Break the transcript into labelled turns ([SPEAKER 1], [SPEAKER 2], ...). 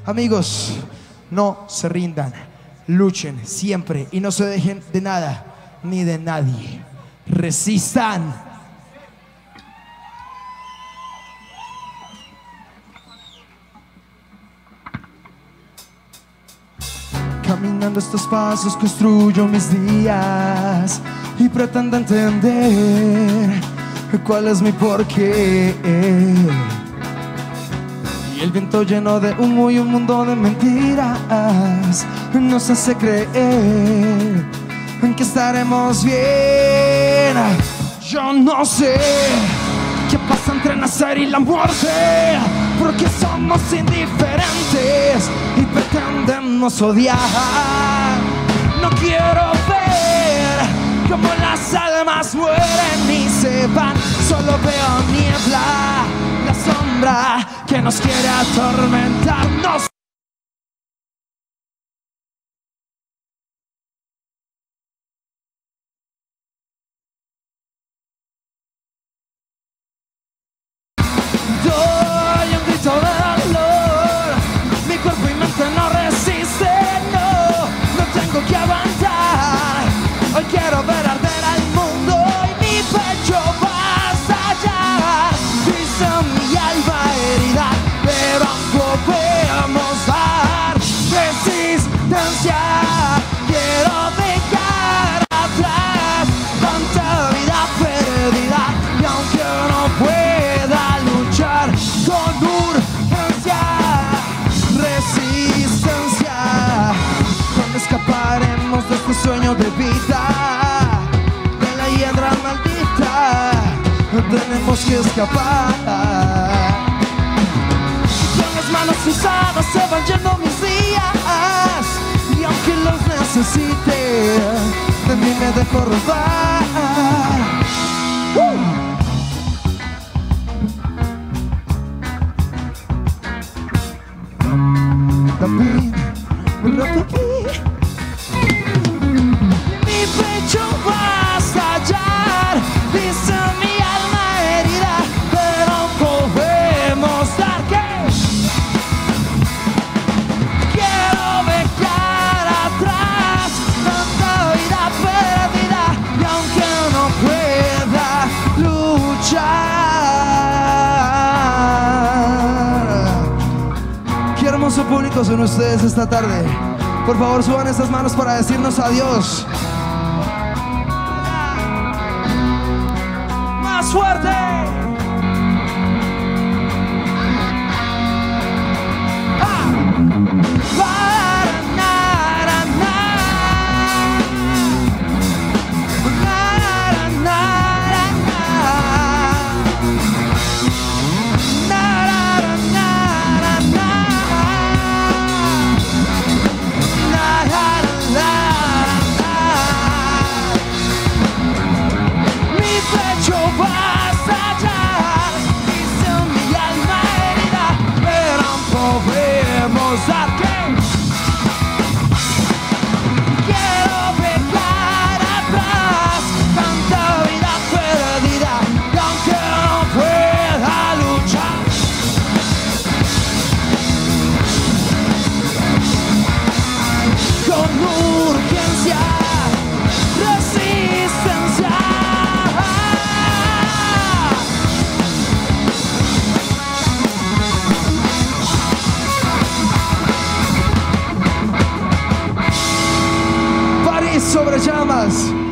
[SPEAKER 1] Amigos, no se rindan, luchen siempre y no se dejen de nada ni de nadie. Resistan. Caminando estos pasos construyo mis días y pretendo entender cuál es mi porqué. Y el viento lleno de humo y un mundo de mentiras nos hace creer que estaremos bien. Yo no sé qué pasa entre nacer y la muerte, porque somos indiferentes y pretendemos odiar. No quiero ver cómo las almas mueren y se van. Solo veo niebla, la sombra que nos quiere atormentarnos. Doy un grito de dolor, mi cuerpo y mente no resisten, no tengo que aguantar. Hoy quiero ver arder al mundo y mi pecho va a estallar. Dice mi alma herida, pero aún podemos dar resistencia. Quiero dejar atrás tanta vida perdida y aunque no pueda luchar con urgencia, resistencia, cuando escaparemos de este sueño de vida, de la hiedra maldita, tenemos que escapar. Con las manos usadas se van yendo mis días y aunque los necesite, de mí me dejo robar. También me roto aquí. Mi pecho va a estallar, dice mi alma herida, pero podemos dar que quiero dejar atrás tanta vida perdida y aunque no pueda luchar. Qué hermoso público son ustedes esta tarde. Por favor, suban estas manos para decirnos adiós. ¡Más fuerte! Sobre llamas.